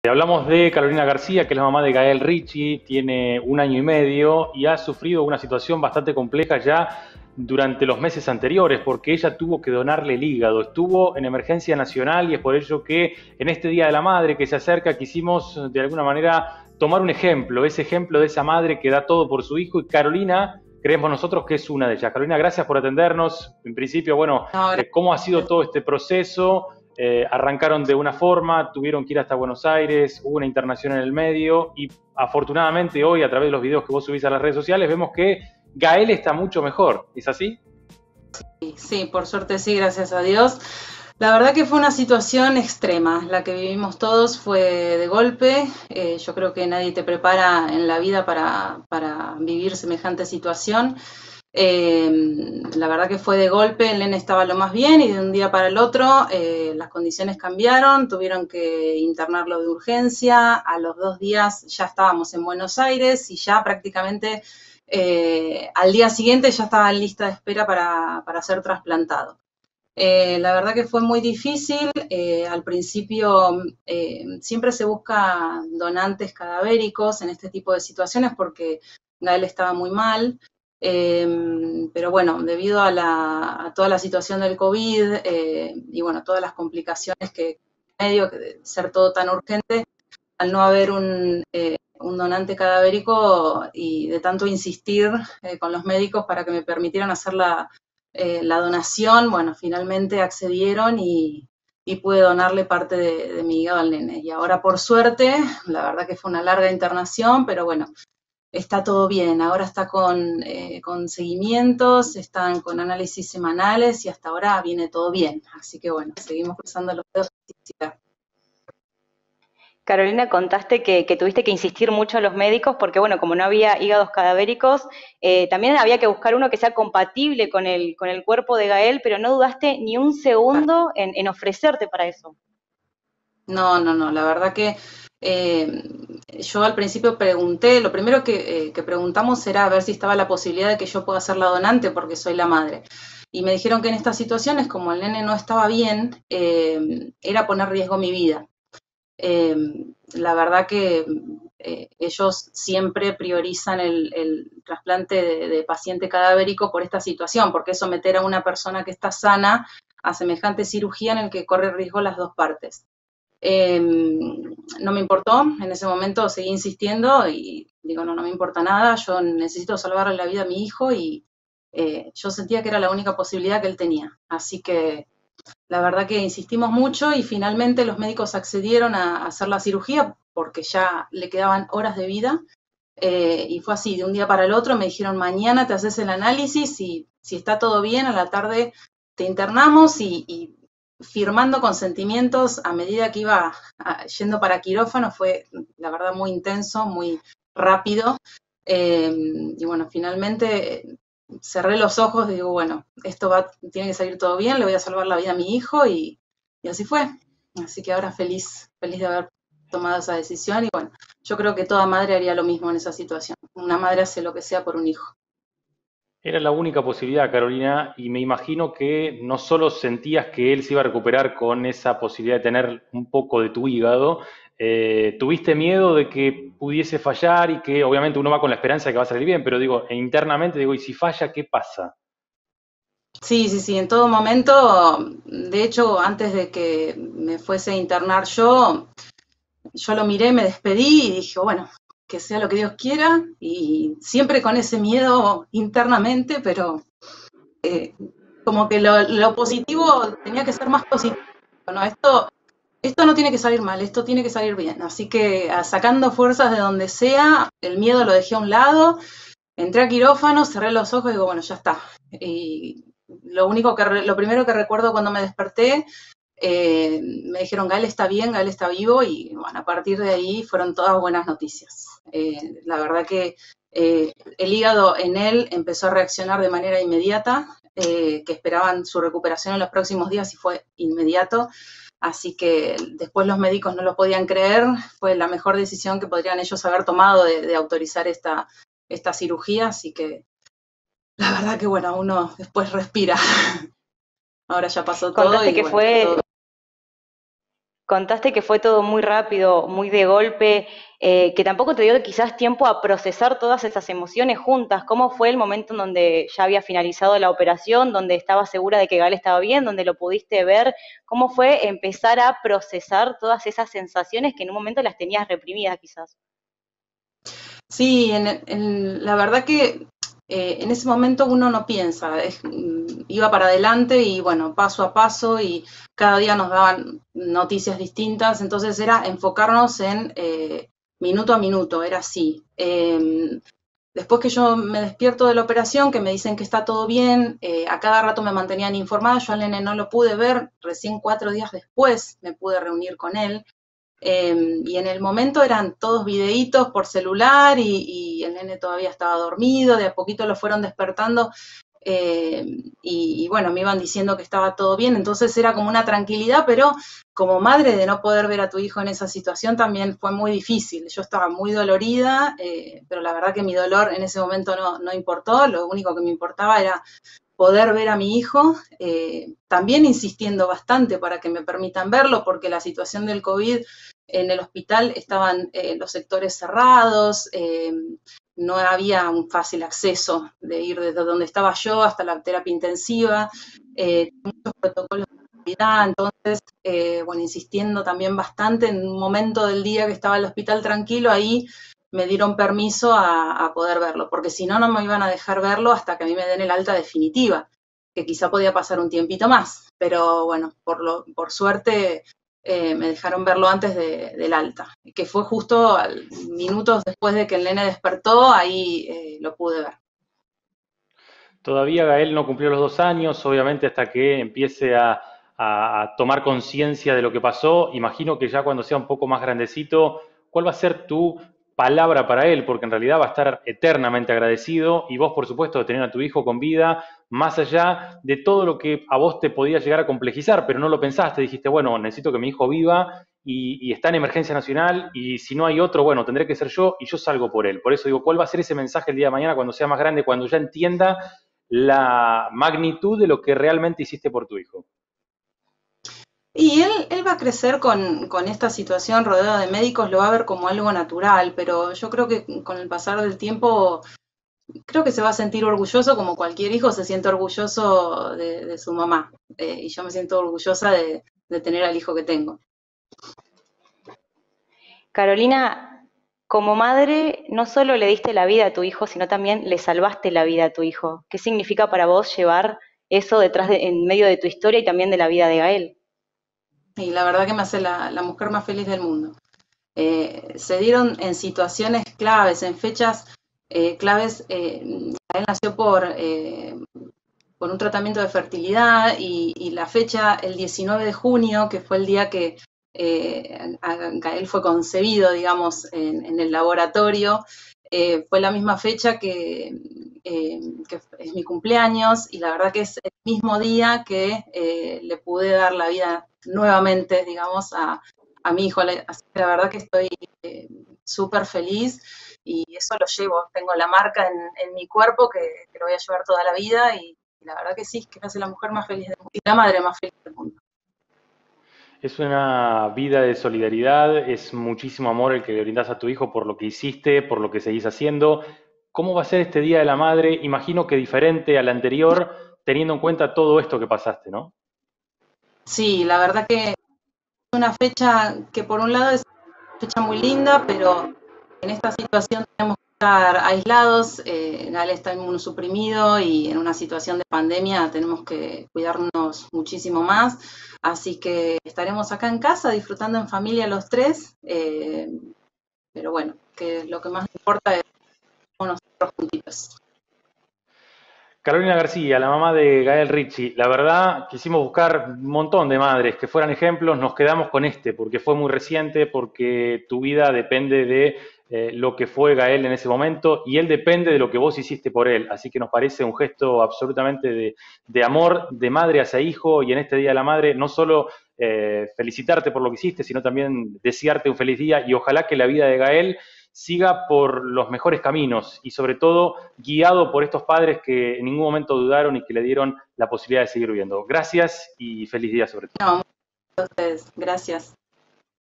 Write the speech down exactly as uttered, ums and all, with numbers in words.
Hablamos de Carolina García, que es la mamá de Gael Ricci, tiene un año y medio y ha sufrido una situación bastante compleja ya durante los meses anteriores, porque ella tuvo que donarle el hígado, estuvo en emergencia nacional y es por ello que en este Día de la Madre que se acerca quisimos de alguna manera tomar un ejemplo, ese ejemplo de esa madre que da todo por su hijo, y Carolina, creemos nosotros que es una de ellas. Carolina, gracias por atendernos. En principio, bueno, No, eh, ¿cómo ha sido todo este proceso? Eh, arrancaron de una forma, tuvieron que ir hasta Buenos Aires, hubo una internación en el medio y afortunadamente hoy, a través de los videos que vos subís a las redes sociales, vemos que Gael está mucho mejor. ¿Es así? sí, sí, por suerte sí, gracias a Dios. La verdad que fue una situación extrema, la que vivimos todos fue de golpe. Eh, yo creo que nadie te prepara en la vida para, para vivir semejante situación. Eh, la verdad que fue de golpe, el nene estaba lo más bien y de un día para el otro eh, las condiciones cambiaron, tuvieron que internarlo de urgencia, a los dos días ya estábamos en Buenos Aires y ya prácticamente eh, al día siguiente ya estaba en lista de espera para, para ser trasplantado. Eh, la verdad que fue muy difícil, eh, al principio eh, siempre se busca donantes cadavéricos en este tipo de situaciones porque Gael estaba muy mal. Eh, pero bueno, debido a, la, a toda la situación del COVID eh, y bueno, todas las complicaciones que medio que de ser todo tan urgente, al no haber un, eh, un donante cadavérico y de tanto insistir eh, con los médicos para que me permitieran hacer la, eh, la donación, bueno, finalmente accedieron y, y pude donarle parte de, de mi hígado al nene. Y ahora, por suerte, la verdad que fue una larga internación, pero bueno, está todo bien, ahora está con, eh, con seguimientos, están con análisis semanales y hasta ahora viene todo bien. Así que bueno, seguimos cruzando los dedos. Carolina, contaste que, que tuviste que insistir mucho a los médicos porque, bueno, como no había hígados cadavéricos, eh, también había que buscar uno que sea compatible con el, con el cuerpo de Gael, pero no dudaste ni un segundo en, en ofrecerte para eso. No, no, no, la verdad que eh, yo al principio pregunté, lo primero que, eh, que preguntamos era a ver si estaba la posibilidad de que yo pueda ser la donante porque soy la madre. Y me dijeron que en estas situaciones, como el nene no estaba bien, eh, era poner en riesgo mi vida. Eh, la verdad que eh, ellos siempre priorizan el, el trasplante de, de paciente cadavérico por esta situación, porque es someter a una persona que está sana a semejante cirugía en el que corre riesgo las dos partes. Eh, no me importó, en ese momento seguí insistiendo y digo, no, no me importa nada, yo necesito salvarle la vida a mi hijo y eh, yo sentía que era la única posibilidad que él tenía. Así que la verdad que insistimos mucho y finalmente los médicos accedieron a hacer la cirugía porque ya le quedaban horas de vida. Eh, y fue así, de un día para el otro me dijeron, mañana te haces el análisis y si está todo bien, a la tarde te internamos y, y firmando consentimientos a medida que iba a, yendo para quirófano, fue la verdad muy intenso, muy rápido. Eh, y bueno, finalmente cerré los ojos y digo, bueno, esto va, tiene que salir todo bien, le voy a salvar la vida a mi hijo y, y así fue. Así que ahora feliz, feliz de haber tomado esa decisión y bueno, yo creo que toda madre haría lo mismo en esa situación. Una madre hace lo que sea por un hijo. Era la única posibilidad, Carolina, y me imagino que no solo sentías que él se iba a recuperar con esa posibilidad de tener un poco de tu hígado, eh, tuviste miedo de que pudiese fallar y que obviamente uno va con la esperanza de que va a salir bien, pero digo, e internamente digo, ¿y si falla, qué pasa? Sí, sí, sí, en todo momento, de hecho, antes de que me fuese a internar yo, yo lo miré, me despedí y dije, bueno, que sea lo que Dios quiera, y siempre con ese miedo internamente, pero eh, como que lo, lo positivo tenía que ser más positivo, ¿no? Esto, esto no tiene que salir mal, esto tiene que salir bien, así que a, sacando fuerzas de donde sea, el miedo lo dejé a un lado, entré a quirófano, cerré los ojos y digo, bueno, ya está. Y lo único que, lo primero que recuerdo cuando me desperté, eh, me dijeron, Gael está bien, Gael está vivo, y bueno, a partir de ahí fueron todas buenas noticias. Eh, la verdad que eh, el hígado en él empezó a reaccionar de manera inmediata, eh, que esperaban su recuperación en los próximos días y fue inmediato. Así que después los médicos no lo podían creer, fue la mejor decisión que podrían ellos haber tomado de, de autorizar esta, esta cirugía, así que la verdad que bueno, uno después respira. Ahora ya pasó todo Contaste y que bueno, está todo. fue Contaste que fue todo muy rápido, muy de golpe, eh, que tampoco te dio quizás tiempo a procesar todas esas emociones juntas. ¿Cómo fue el momento en donde ya había finalizado la operación, donde estabas segura de que Gael estaba bien, donde lo pudiste ver? ¿Cómo fue empezar a procesar todas esas sensaciones que en un momento las tenías reprimidas quizás? Sí, en, en- la verdad que eh, en ese momento uno no piensa, es- mm, iba para adelante y bueno, paso a paso y cada día nos daban noticias distintas, entonces era enfocarnos en eh, minuto a minuto, era así. Em, después que yo me despierto de la operación, que me dicen que está todo bien, eh, a cada rato me mantenían informada, yo al nene no lo pude ver, recién cuatro días después me pude reunir con él. Eh, y en el momento eran todos videitos por celular y, y, el nene todavía estaba dormido, de a poquito lo fueron despertando eh, y, y, bueno, me iban diciendo que estaba todo bien, entonces era como una tranquilidad, pero como madre de no poder ver a tu hijo en esa situación también fue muy difícil. Yo estaba muy dolorida, eh, pero la verdad que mi dolor en ese momento no, no importó, lo único que me importaba era poder ver a mi hijo, eh, también insistiendo bastante para que me permitan verlo, porque la situación del COVID en el hospital estaban eh, los sectores cerrados, eh, no había un fácil acceso de ir desde donde estaba yo hasta la terapia intensiva, eh, muchos protocolos de seguridad, entonces, eh, bueno, insistiendo también bastante en un momento del día que estaba el hospital tranquilo, ahí me dieron permiso a, a poder verlo, porque si no, no me iban a dejar verlo hasta que a mí me den el alta definitiva, que quizá podía pasar un tiempito más, pero bueno, por, lo, por suerte eh, me dejaron verlo antes de, del alta, que fue justo al, minutos después de que el nene despertó, ahí eh, lo pude ver. Todavía Gael no cumplió los dos años, obviamente hasta que empiece a, a- a tomar conciencia de lo que pasó. Imagino que ya cuando sea un poco más grandecito, ¿cuál va a ser tu palabra para él? Porque en realidad va a estar eternamente agradecido y vos, por supuesto, de tener a tu hijo con vida, más allá de todo lo que a vos te podía llegar a complejizar, pero no lo pensaste, dijiste, bueno, necesito que mi hijo viva y, y está en emergencia nacional y si no hay otro, bueno, tendré que ser yo y yo salgo por él. Por eso digo, ¿cuál va a ser ese mensaje el día de mañana cuando sea más grande, cuando ya entienda la magnitud de lo que realmente hiciste por tu hijo? Y él, él va a crecer con, con esta situación rodeado de médicos, lo va a ver como algo natural, pero yo creo que con el pasar del tiempo creo que se va a sentir orgulloso como cualquier hijo se siente orgulloso de, de su mamá. Eh, y yo me siento orgullosa de, de tener al hijo que tengo. Carolina, como madre, no solo le diste la vida a tu hijo, sino también le salvaste la vida a tu hijo. ¿Qué significa para vos llevar eso detrás de, en medio de tu historia y también de la vida de Gael? Y la verdad que me hace la, la mujer más feliz del mundo. Eh, se dieron en situaciones claves, en fechas eh, claves. Eh, él nació por, eh, por un tratamiento de fertilidad y, y, la fecha, el diecinueve de junio, que fue el día que eh, Gael fue concebido, digamos, en, en el laboratorio, eh, fue la misma fecha que, eh, que, es mi cumpleaños y la verdad que es el mismo día que eh, le pude dar la vida nuevamente, digamos, a, a mi hijo. Así que la verdad que estoy eh, súper feliz y eso lo llevo. Tengo la marca en, en mi cuerpo que, que, lo voy a llevar toda la vida y, y la verdad que sí, que me hace la mujer más feliz del mundo y la madre más feliz del mundo. Es una vida de solidaridad, es muchísimo amor el que le brindas a tu hijo por lo que hiciste, por lo que seguís haciendo. ¿Cómo va a ser este Día de la Madre? Imagino que diferente al anterior, teniendo en cuenta todo esto que pasaste, ¿no? Sí, la verdad que es una fecha que por un lado es una fecha muy linda, pero en esta situación tenemos que estar aislados, eh, Gale está inmunosuprimido y en una situación de pandemia tenemos que cuidarnos muchísimo más, así que estaremos acá en casa disfrutando en familia los tres, eh, pero bueno, que lo que más importa es nosotros juntitos. Carolina García, la mamá de Gael Ritchie, la verdad quisimos buscar un montón de madres que fueran ejemplos, nos quedamos con este porque fue muy reciente, porque tu vida depende de eh, lo que fue Gael en ese momento y él depende de lo que vos hiciste por él, así que nos parece un gesto absolutamente de, de amor de madre hacia hijo y en este Día de la Madre no solo eh, felicitarte por lo que hiciste, sino también desearte un feliz día y ojalá que la vida de Gael siga por los mejores caminos y sobre todo guiado por estos padres que en ningún momento dudaron y que le dieron la posibilidad de seguir viviendo. Gracias y feliz día sobre todo. No, a ustedes, gracias.